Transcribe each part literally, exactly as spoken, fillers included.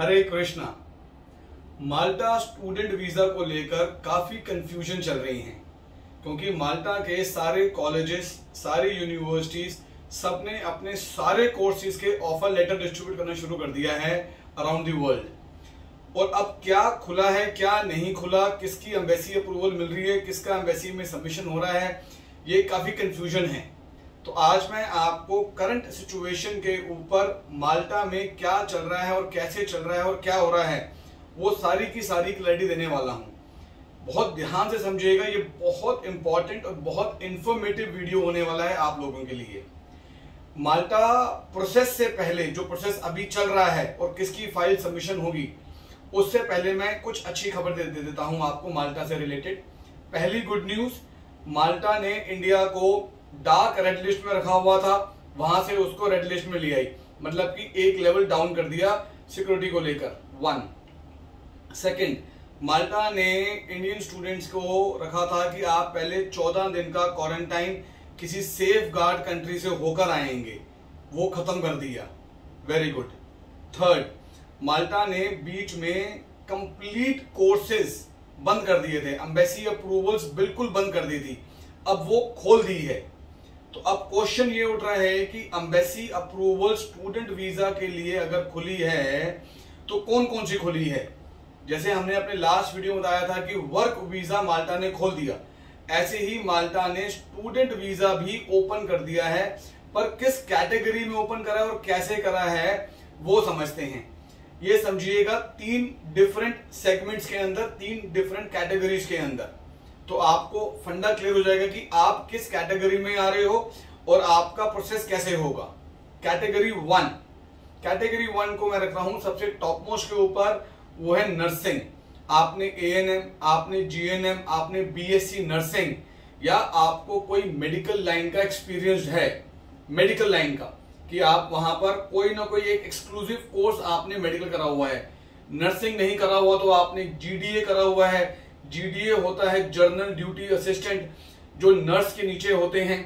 हरे Krishna. Malta student visa को लेकर काफी कंफ्यूजन चल रही है, क्योंकि माल्टा के सारे कॉलेजेस, सारी यूनिवर्सिटीज, सबने अपने सारे कोर्सेज के ऑफर लेटर डिस्ट्रीब्यूट करना शुरू कर दिया है अराउंड द वर्ल्ड। और अब क्या खुला है, क्या नहीं खुला, किसकी एम्बेसी अप्रूवल मिल रही है, किसका एम्बेसी में सबमिशन हो रहा है, ये काफी कंफ्यूजन है। तो आज मैं आपको करंट सिचुएशन के ऊपर माल्टा में क्या चल रहा है और कैसे चल रहा है और क्या हो रहा है, वो सारी की सारी क्लैरिटी देने वाला हूं। बहुत ध्यान से समझिएगा, ये बहुत इंपॉर्टेंट और बहुत इंफॉर्मेटिव वीडियो होने वाला है आप लोगों के लिए। माल्टा प्रोसेस से पहले, जो प्रोसेस अभी चल रहा है और किसकी फाइल सबमिशन होगी, उससे पहले मैं कुछ अच्छी खबर दे, दे देता हूं आपको माल्टा से रिलेटेड। पहली गुड न्यूज, माल्टा ने इंडिया को डार्क रेड लिस्ट में रखा हुआ था, वहां से उसको रेड लिस्ट में ले आई, मतलब कि एक लेवल डाउन कर दिया सिक्योरिटी को लेकर। वन सेकंड, माल्टा ने इंडियन स्टूडेंट्स को रखा था कि आप पहले चौदह दिन का क्वारंटाइन किसी सेफ गार्ड कंट्री से होकर आएंगे, वो खत्म कर दिया। Very good. थर्ड, माल्टा ने बीच में कंप्लीट कोर्सेज बंद कर दिए थे, एम्बेसी अप्रूवल्स बिल्कुल बंद कर दी थी, अब वो खोल दी है। तो अब क्वेश्चन ये उठ रहा है कि एम्बेसी अप्रूवल स्टूडेंट वीजा के लिए अगर खुली है तो कौन कौन सी खुली है। जैसे हमने अपने लास्ट वीडियो में बताया था कि वर्क वीजा माल्टा ने खोल दिया, ऐसे ही माल्टा ने स्टूडेंट वीजा भी ओपन कर दिया है, पर किस कैटेगरी में ओपन करा है और कैसे करा है वो समझते हैं। ये समझिएगा, तीन डिफरेंट सेगमेंट्स के अंदर, तीन डिफरेंट कैटेगरीज के अंदर, तो आपको फंडा क्लियर हो जाएगा कि आप किस कैटेगरी में आ रहे हो और आपका प्रोसेस कैसे होगा। कैटेगरी वन, कैटेगरी वन को मैं रख रहा हूं सबसे टॉप मोस्ट के ऊपर, वो है नर्सिंग। आपने एएनएम, आपने जीएनएम, आपने बीएससी नर्सिंग, या आपको कोई मेडिकल लाइन का एक्सपीरियंस है, मेडिकल लाइन का, कि आप वहां पर कोई ना कोई एक एक्सक्लूसिव कोर्स आपने मेडिकल करा हुआ है। नर्सिंग नहीं करा हुआ तो आपने जीडीए करा हुआ है। जीडीए होता है जर्नल ड्यूटी असिस्टेंट, जो नर्स के नीचे होते हैं।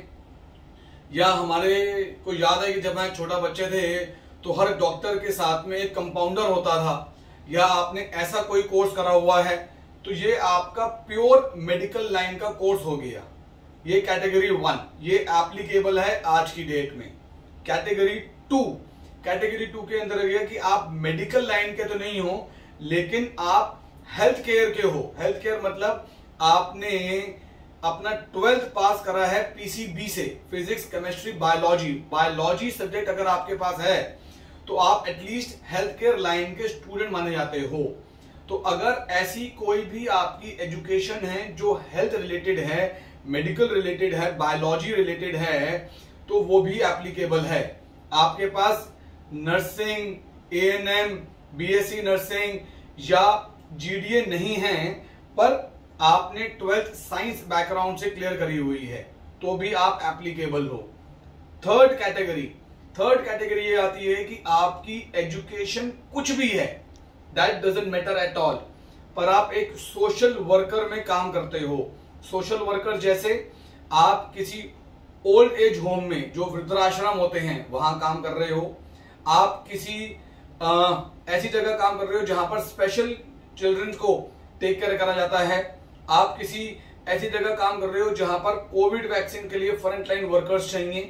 या हमारे को याद है कि जब मैं छोटा बच्चे थे तो हर डॉक्टर के साथ में एक कंपाउंडर होता था, या आपने ऐसा कोई कोर्स करा हुआ है, तो ये आपका प्योर मेडिकल लाइन का कोर्स हो गया। ये कैटेगरी वन, ये एप्लीकेबल है आज की डेट में। कैटेगरी टू, कैटेगरी टू के अंदर गया कि आप मेडिकल लाइन के तो नहीं हो, लेकिन आप हेल्थ केयर के हो। हेल्थ केयर मतलब आपने अपना ट्वेल्थ पास करा है पीसीबी से, physics, chemistry, biology, biology subject अगर आपके पास है तो आप एटलीस्ट हेल्थ केयर लाइन के स्टूडेंट माने जाते हो। तो अगर ऐसी कोई भी आपकी एजुकेशन है जो हेल्थ रिलेटेड है, मेडिकल रिलेटेड है, बायोलॉजी रिलेटेड है, तो वो भी एप्लीकेबल है। आपके पास नर्सिंग, एएनएम, बीएससी नर्सिंग या जीडीए नहीं है, पर आपने ट्वेल्थ साइंस बैकग्राउंड से क्लियर करी हुई है, तो भी आप एप्लीकेबल हो। थर्ड कैटेगरी, थर्ड कैटेगरी ये आती है कि आपकी एजुकेशन कुछ भी है, that doesn't matter at all, पर आप एक सोशल वर्कर में काम करते हो। सोशल वर्कर जैसे आप किसी ओल्ड एज होम में, जो वृद्धाश्रम होते हैं, वहां काम कर रहे हो। आप किसी आ, ऐसी जगह काम कर रहे हो जहां पर स्पेशल चिल्ड्रंस को टेक केयर करा जाता है। आप किसी ऐसी जगह काम कर रहे हो जहां पर कोविड वैक्सीन के लिए फ्रंट लाइन वर्कर्स चाहिए।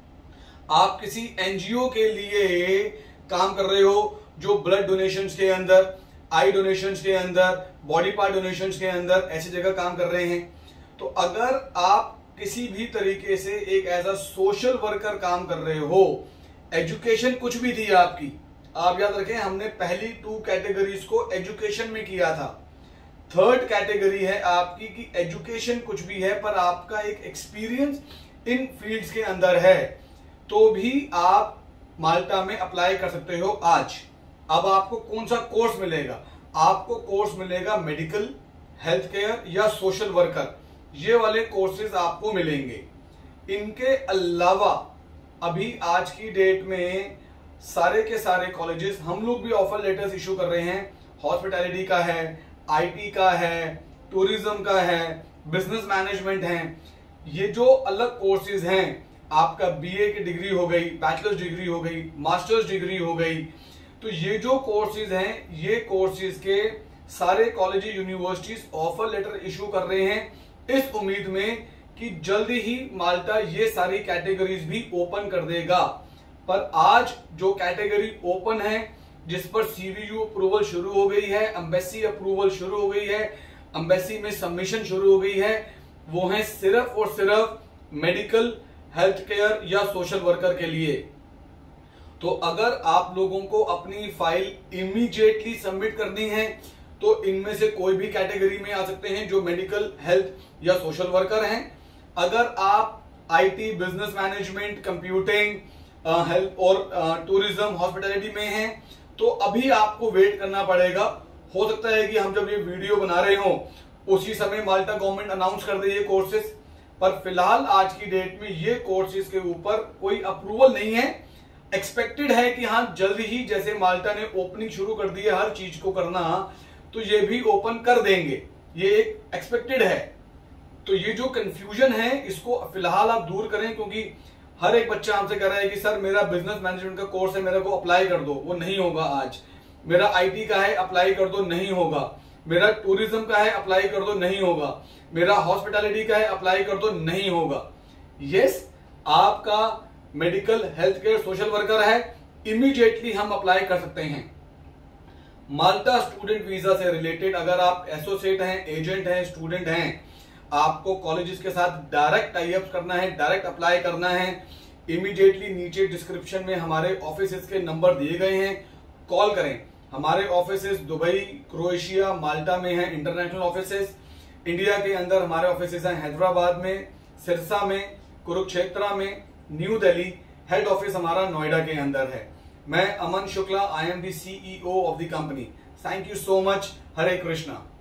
आप किसी एनजीओ के लिए काम कर रहे हो जो ब्लड डोनेशंस के अंदर, आई डोनेशंस के अंदर, बॉडी पार्ट डोनेशंस के अंदर ऐसी जगह काम कर रहे हैं। तो अगर आप किसी भी तरीके से एक एज अ सोशल वर्कर काम कर रहे हो, एजुकेशन कुछ भी थी आपकी, आप याद रखें हमने पहली टू कैटेगरीज को एजुकेशन में किया था। थर्ड कैटेगरी है आपकी कि एजुकेशन कुछ भी है पर आपका एक एक्सपीरियंस इन फील्ड्स के अंदर है, तो भी आप माल्टा में अप्लाई कर सकते हो आज। अब आपको कौन सा कोर्स मिलेगा? आपको कोर्स मिलेगा मेडिकल, हेल्थ केयर या सोशल वर्कर, ये वाले कोर्सेज आपको मिलेंगे। इनके अलावा अभी आज की डेट में सारे के सारे कॉलेजेस, हम लोग भी ऑफर लेटर्स इशू कर रहे हैं। हॉस्पिटैलिटी का है, आईटी का है, टूरिज्म का है, बिजनेस मैनेजमेंट है। ये जो अलग कोर्सेज हैं, आपका बीए की डिग्री हो गई, बैचलर्स डिग्री हो गई, मास्टर्स डिग्री हो गई, तो ये जो कोर्सेज हैं, ये कोर्सेज के सारे college universities offer letter issue कर रहे हैं इस उम्मीद में कि जल्दी ही माल्टा ये सारी कैटेगरीज भी ओपन कर देगा। पर आज जो कैटेगरी ओपन है, जिस पर सीवीयू अप्रूवल शुरू हो गई है, एम्बेसी अप्रूवल शुरू हो गई है, एम्बेसी में सबमिशन शुरू हो गई है, वो है सिर्फ और सिर्फ मेडिकल, हेल्थ केयर या सोशल वर्कर के लिए। तो अगर आप लोगों को अपनी फाइल इमीडिएटली सबमिट करनी है तो इनमें से कोई भी कैटेगरी में आ सकते हैं जो मेडिकल, हेल्थ या सोशल वर्कर हैं। अगर आप IT, business management, computing, health और टूरिज्म, हॉस्पिटैलिटी में हैं तो अभी आपको वेट करना पड़ेगा। हो सकता है कि हम जब ये वीडियो बना रहे हो उसी समय माल्टा गवर्नमेंट अनाउंस कर दे ये कोर्सेज, पर फिलहाल आज की डेट में ये कोर्सेज के ऊपर कोई अप्रूवल नहीं है। एक्सपेक्टेड है कि हाँ जल्दी ही, जैसे माल्टा ने ओपनिंग शुरू कर दी है हर चीज को करना, तो ये भी ओपन कर देंगे, ये एक एक्सपेक्टेड है। तो ये जो कंफ्यूजन है इसको फिलहाल आप दूर करें, क्योंकि हर एक बच्चा हमसे कह रहा है कि सर मेरा बिजनेस मैनेजमेंट का कोर्स है, मेरे को अप्लाई कर दो, वो नहीं होगा आज। मेरा आईटी का है, अप्लाई कर दो, नहीं होगा। मेरा टूरिज्म का है, अप्लाई कर दो, नहीं होगा। मेरा हॉस्पिटैलिटी का है, अप्लाई कर दो, नहीं होगा। यस, आपका medical, health care, social worker है, इमीडिएटली हम अप्लाई कर सकते हैं। माल्टा स्टूडेंट वीजा से रिलेटेड अगर आप एसोसिएट हैं, एजेंट हैं, स्टूडेंट हैं, आपको कॉलेजेस के साथ डायरेक्ट टाई अप करना है, डायरेक्ट अप्लाई करना है, इमीडिएटली नीचे डिस्क्रिप्शन में हमारे ऑफिसेस के नंबर दिए गए हैं, कॉल करें। हमारे ऑफिसेस दुबई, क्रोएशिया, माल्टा में हैं इंटरनेशनल ऑफिसेस। इंडिया के अंदर हमारे ऑफिसेस हैं हैदराबाद में, सिरसा में, कुरुक्षेत्रा में, न्यू दिल्ली। हेड ऑफिस हमारा नोएडा के अंदर है। मैं Aman Shukla, I am the CEO of the company. Thank you so much. Hare Krishna.